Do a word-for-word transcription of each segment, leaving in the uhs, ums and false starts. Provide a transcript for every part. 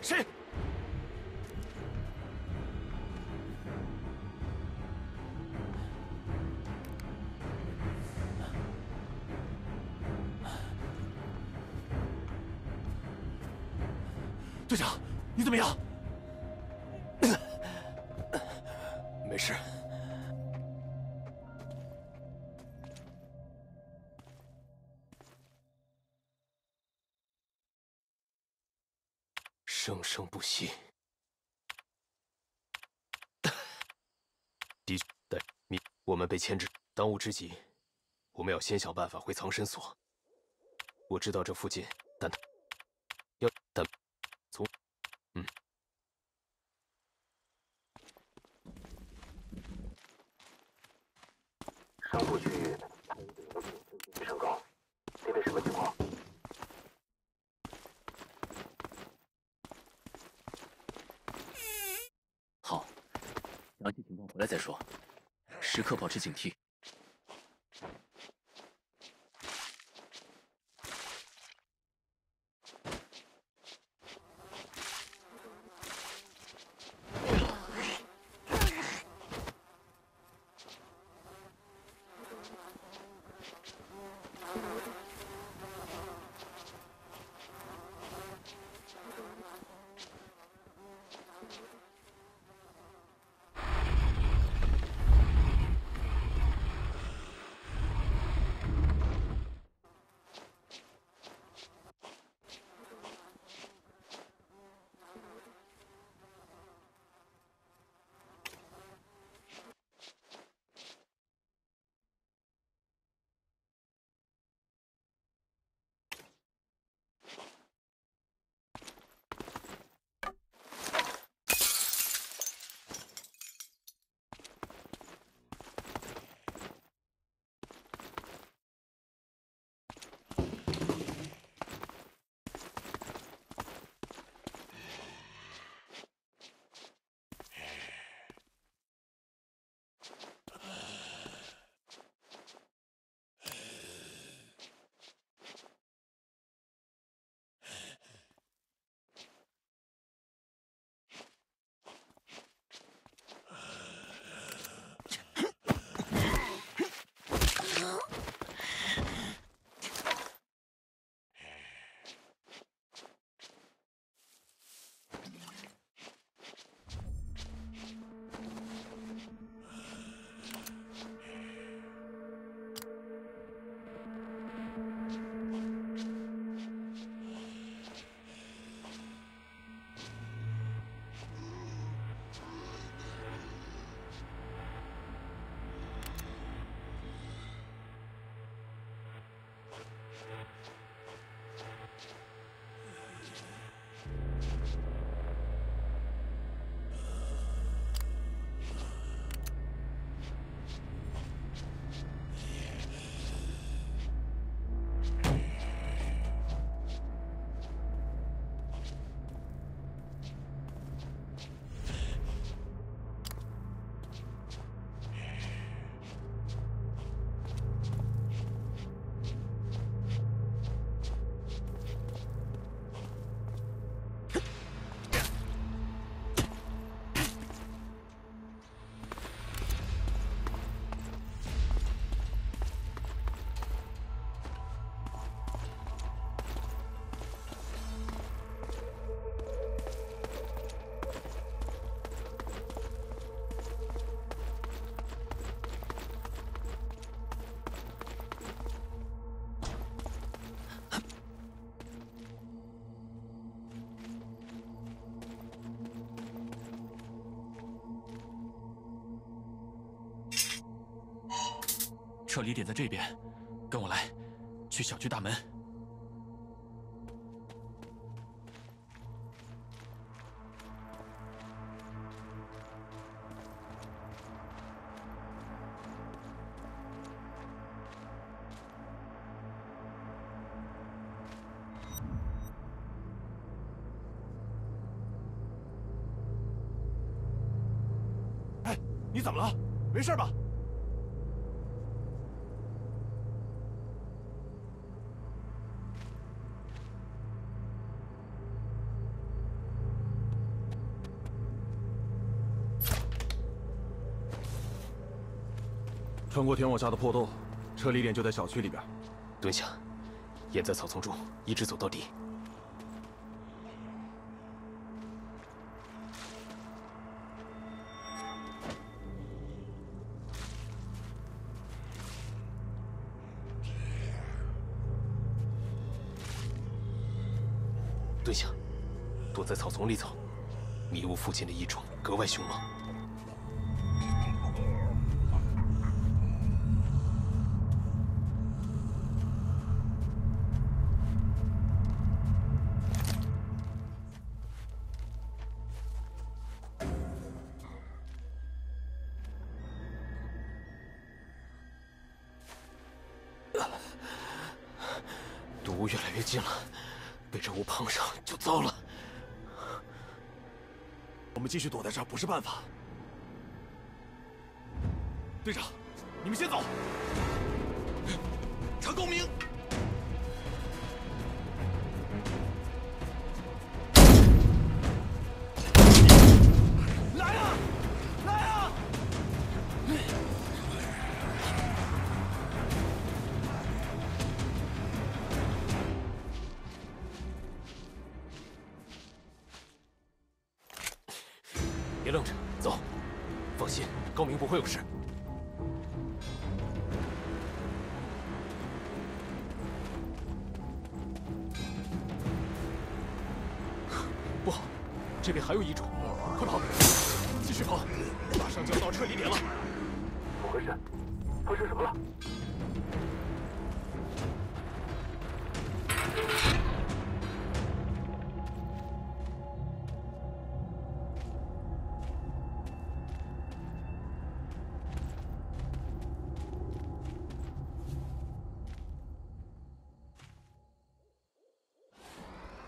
谁？队长，你怎么样？ 没事。生生不息。的确，对，你我们被牵制，当务之急，我们要先想办法回藏身所。我知道这附近，但他要但从嗯。 上部区域升高，那边什么情况？ 好，详细情况回来再说，时刻保持警惕。 撤离点在这边，跟我来，去小区大门。哎，你怎么了？没事吧？ 穿过天网下的破洞，撤离点就在小区里边。 蹲下，掩在草丛中，一直走到底。蹲下，躲在草丛里走。迷雾附近的异种格外凶猛。 毒雾越来越近了，被这雾碰上就糟了。 我们继续躲在这儿不是办法。队长，你们先走。陈公明，来呀，来呀！ 别愣着，走。放心，高明不会有事。不好，这边还有异种，快跑！继续跑，马上就要到撤离点了。 怎么回事？发生什么了？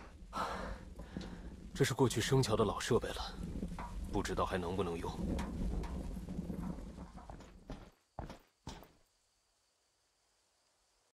这是过去生桥的老设备了，不知道还能不能用。